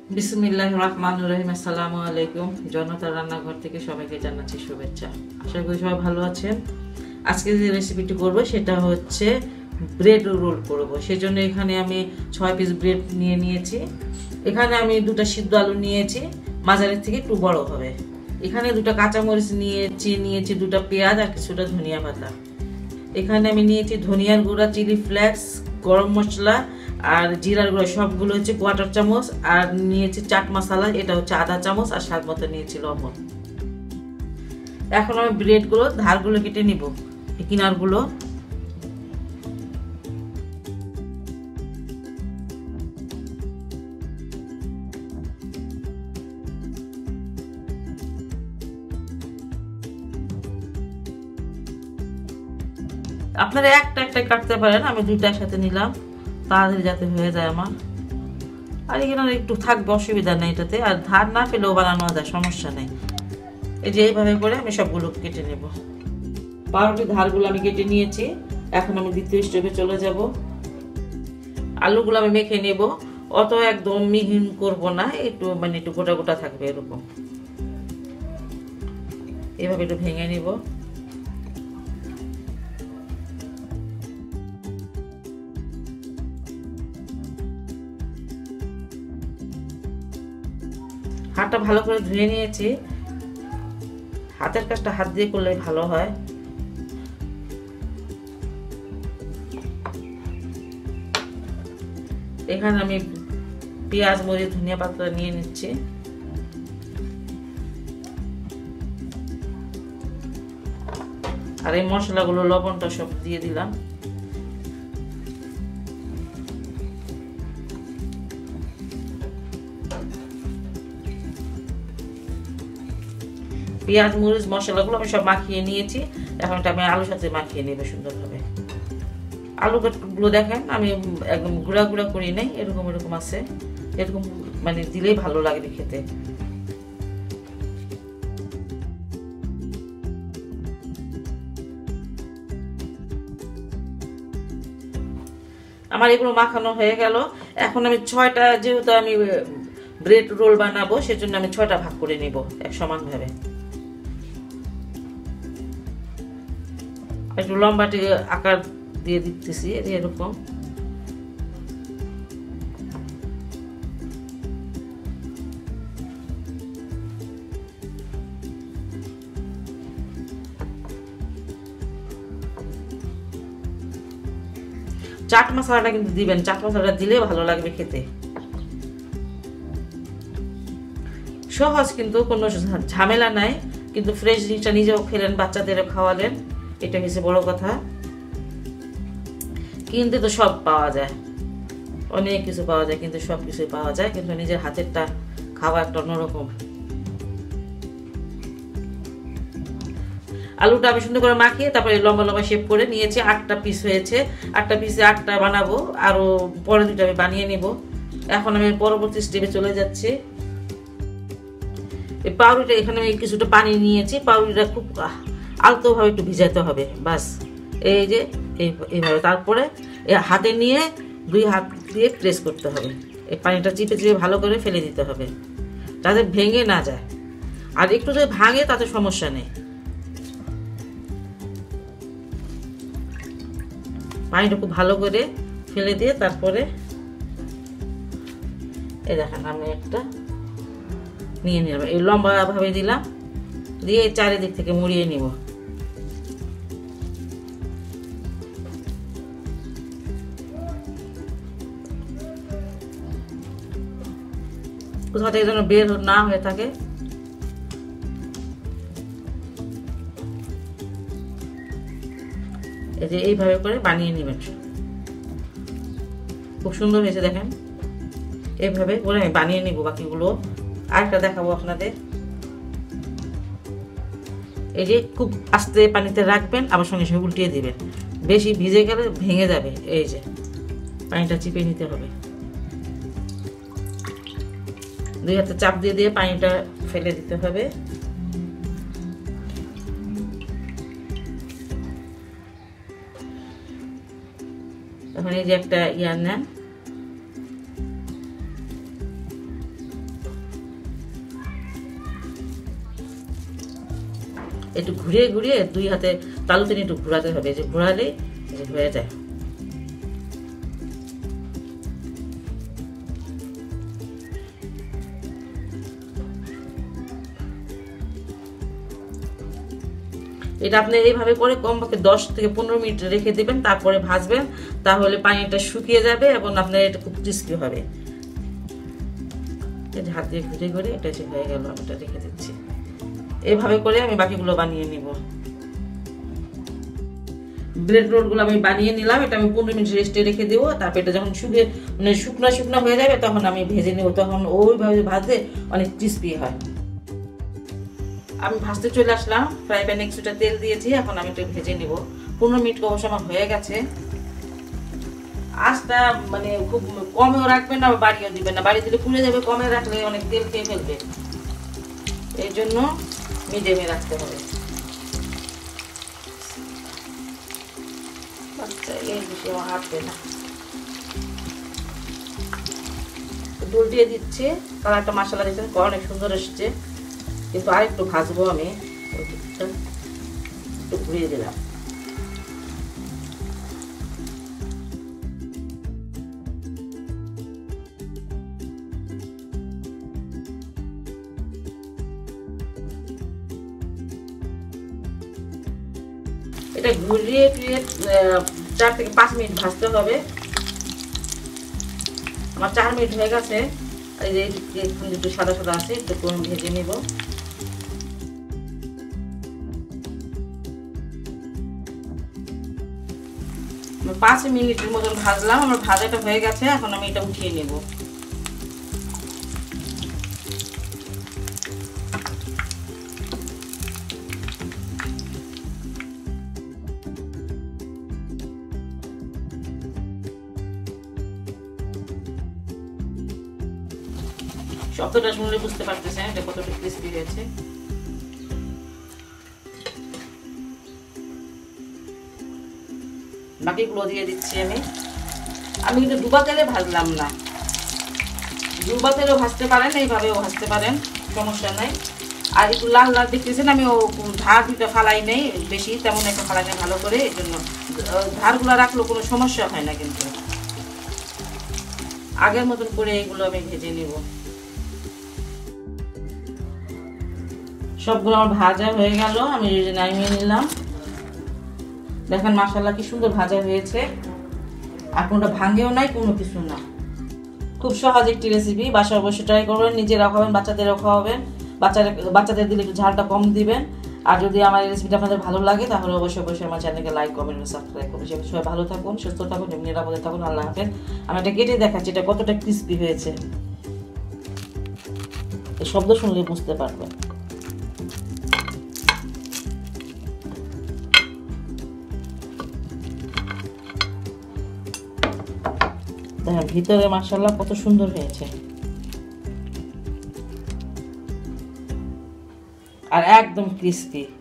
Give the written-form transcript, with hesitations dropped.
বিসমিল্লাহির রহমানির রহিম। আসসালামু আলাইকুম। জনতার রান্নাঘর থেকে সবাইকে জানাচ্ছি শুভেচ্ছা। আশা করি সবাই ভালো আছেন। আজকে যে রেসিপিটি করব সেটা হচ্ছে ব্রেড রোল করব। সেজন্য এখানে আমি 6 পিস ব্রেড নিয়ে নিয়েছি। এখানে আমি 2টা সিদ্ধ আলু নিয়েছি, মাঝারের থেকে একটু বড় হবে। এখানে 2টা কাঁচামরিচ নিয়েছি 2টা পেঁয়াজ আর কিছুটা ধনিয়া পাতা। এখানে আমি নিয়েছি ধনিয়ার গুঁড়া, চিলি ফ্লেক্স, গরম মশলা আর জিরার গুঁড়া, সবগুলো হচ্ছে 1/4 চামচ। আর নিয়েছি চাট মশলা, এটা হচ্ছে 1/2 চামচ। আর স্বাদ মতো নিয়েছি লবণ। এখন আমি ব্রেডগুলো ধারগুলো কেটে নিব, কিনারগুলো। আপনারা একটা একটা কাটতে পারেন, আমি 2টা একসাথে নিলাম তাড়াতাড়ি যাতে হয়ে যায় আমার। আর এখানে একটু থাকবে, অসুবিধা নেই এটাতে। আর ধার না পেলেও বানানো যায়, সমস্যা নেই। এই যে এইভাবে করে আমি সবগুলো কেটে নেব। পাউরুটির ধারগুলো আমি কেটে নিয়েছি। এখন আমি দ্বিতীয় স্টেপে চলে যাব। আলুগুলো আমি মেখে নেব। অত একদম মিহিন করব না, একটু একটু গোটা গোটা থাকবে এরকম। এভাবে একটু ভেঙে নিব। হাতটা ভালো করে ধুয়ে নিয়েছি। হাতের কাজটা হাত দিয়ে করলে ভালো হয়। এখানে আমি পেঁয়াজ, মরিচ, ধনিয়া পাতা নিয়ে নিচ্ছি। আর এই মশলাগুলো, লবণটা সব দিয়ে দিলাম। পেঁয়াজ, মরিচ, মশলাগুলো আমি সব মাখিয়ে নিয়েছি। এখন এটা আমি আলুর সাথে মাখিয়ে নেব সুন্দরভাবে। আলুগুলো দেখেন আমি একদম গুঁড়া গুঁড়া করি নাই, এরকম এরকম আছে। এরকম দিলেই ভালো লাগবে খেতে। আমার এগুলো মাখানো হয়ে গেল। এখন আমি 6টা, যেহেতু আমি ব্রেড রোল বানাবো সেজন্য আমি 6টা ভাগ করে নিব এক সমান ভাবে। একটু লম্বাটে আকার দিয়ে দিতেছি এরকম। চাট মশলাটা কিন্তু দিবেন, চাট মশলাটা দিলে ভালো লাগবে খেতে। সহজ, কিন্তু কোনো ঝামেলা নাই। কিন্তু ফ্রেশ জিনিসটা নিজেও খেলেন, বাচ্চাদেরও খাওয়ালেন, এটা হচ্ছে বড় কথা। কিনতে তো সব পাওয়া যায়, অনেক কিছু পাওয়া যায়, কিন্তু সব কিছুই পাওয়া যায়, কিন্তু নিজের হাতেরটা খাওয়া একটা অন্যরকম। আলুটা আমি সুন্দর করে মাখিয়ে তারপরে লম্বা লম্বা শেপ করে নিয়েছি। 8টা পিস হয়েছে। 8টা পিসে 8টা বানাবো, আরো পরে 2টা আমি বানিয়ে নিব। এখন আমি পরবর্তী স্টেপে চলে যাচ্ছি। এই পাউরুটিটা, এখানে আমি কিছুটা পানি নিয়েছি। পাউরুটিটা খুব আলতোভাবে একটু ভিজাতে হবে, বাস। এই যে এইভাবে। তারপরে হাতে নিয়ে 2 হাত দিয়ে প্রেস করতে হবে। এই পানিটা চিপে চিপে ভালো করে ফেলে দিতে হবে, যাতে ভেঙে না যায়। আর একটু যদি ভাঙে তাতে সমস্যা নেই। পানিটা খুব ভালো করে ফেলে দিয়ে তারপরে এই দেখেন আমি একটা নিয়ে নিলাম। এই লম্বা ভাবে দিলাম, দিয়ে চারিদিক থেকে মুড়িয়ে নিব। কোথা থেকে যেন বের না হয়ে থাকে। এই যে এইভাবে করে বানিয়ে নেবেন। খুব সুন্দর হয়েছে দেখেন। এইভাবে করে আমি বানিয়ে নিব বাকিগুলো। আরেকটা দেখাবো আপনাদের। এই যে খুব আস্তে পানিতে রাখবেন, আবার সঙ্গে সঙ্গে উল্টিয়ে দিবেন। বেশি ভিজে গেলে ভেঙে যাবে। এই যে পানিটা চিপে নিতে হবে। 2 হাতে চাপ দিয়ে দিয়ে পানিটা ফেলে দিতে হবে। এখন এই যে একটা নেন, একটু ঘুরিয়ে ঘুরিয়ে 2 হাতে তালুতে একটু ঘোরাতে হবে, যে ঘোরালেই হয়ে যায়। এটা আপনি এইভাবে করে কমপক্ষে 10 থেকে 15 মিনিট রেখে দিবেন, তারপরে ভাজবেন, তাহলে পানিটা শুকিয়ে যাবে এবং আপনার এটা খুব ক্রিস্পি হবে। হাত দিয়ে ঘুরে ঘুরে এটা যে হয়ে গেল, আমি এটা রেখে দিচ্ছি। এইভাবে করে আমি বাকিগুলো বানিয়ে নিব। ব্রেড রোলগুলো আমি বানিয়ে নিলাম, এটা আমি 15 মিনিট রেস্টে রেখে দেবো। তারপর এটা যখন শুকনো শুকনো হয়ে যাবে তখন আমি ভেজে নেব, তখন ওইভাবে ভাজলে অনেক ক্রিস্পি হয়। আমি ভাজতে চলে আসলাম, ফ্রাই প্যানে কিছুটা তেল দিয়েছি, এখন আমি এটা ভেজে নিব। 15 মিনিট অবশ্য আমার হয়ে গেছে। আঁচটা মানে খুব কমেও রাখবেন না, বাড়িয়েও দিবেন না, বাড়ি দিলে পুড়ে যাবে, কমে রাখলে অনেক তেল খেয়ে ফেলবে, এই জন্য মিডিয়ামে রাখতে হবে। এই বিষয়ে আমার হাঁটবে না, ডোল দিয়ে দিচ্ছে। কালারটা মশলা দিচ্ছেন অনেক সুন্দর এসছে, কিন্তু আরেকটু ভাজবো আমি। একটু ঘুরিয়ে দিলাম। এটা ঘুরিয়ে টুরিয়ে 4 থেকে 5 মিনিট ভাজতে হবে। আমার 4 মিনিট হয়ে গেছে। এই যে একটু সাদা সাদা আছে, একটু কম ভেজে নিব। 5 মিনিটের মতন ভাজলাম, আমার ভাজাটা হয়ে গেছে। এখন আমি এটা উঠিয়ে নেব। শব্দটা শুনলে বুঝতে পারতেছেন এটা কতটা ক্রিস্পি হয়েছে। বাকিগুলো দিয়ে দিচ্ছি আমি কিন্তু ডুবা তেলে ভাজলাম না, ডুবা তেলেও ভাজতে পারেন, এইভাবেও ভাজতে পারেন, সমস্যা নাই। আর একটু লাল লাল দেখতেছেন, আমি ও ধার দুটো ফালাই নেই, বেশি তেমন একটা ফালাই নেই ভালো করে, এই জন্য ধারগুলো রাখলেও কোনো সমস্যা হয় না। কিন্তু আগের মতন করে এইগুলো আমি ভেজে নিব। সবগুলো আমার ভাজা হয়ে গেল, আমি নামিয়ে নিলাম। দেখেন মাশাআল্লাহ কি সুন্দর ভাজা হয়েছে, আর কোনটা ভাঙেও নাই, কোনো কিছু না। খুব সহজ একটি রেসিপি, বাসায় অবশ্যই ট্রাই করবেন, নিজেরা খাবেন, বাচ্চাদেরও খাওয়াবেন। বাচ্চাদের দিলে একটু ঝালটা কম দিবেন। আর যদি আমার এই রেসিপিটা আপনাদের ভালো লাগে তাহলে অবশ্যই আমার চ্যানেলকে লাইক, কমেন্ট, সাবস্ক্রাইব করবেন। সবাই ভালো থাকুন, সুস্থ থাকুন, নিরাপদে থাকুন। আল্লাহ হাফেজ। আমি এটা কেটে দেখাচ্ছি এটা কতটা ক্রিস্পি হয়েছে, শব্দ শুনলে বুঝতে পারবেন। দেখেন ভিতরে মাশাআল্লাহ কত সুন্দর হয়েছে, আর একদম ক্রিস্পি।